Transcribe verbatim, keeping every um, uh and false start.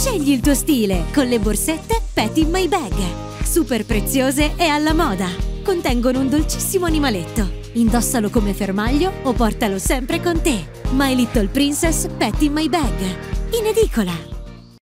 Scegli il tuo stile con le borsette Pet in My Bag. Super preziose e alla moda. Contengono un dolcissimo animaletto. Indossalo come fermaglio o portalo sempre con te. My Little Princess Pet in My Bag. In edicola.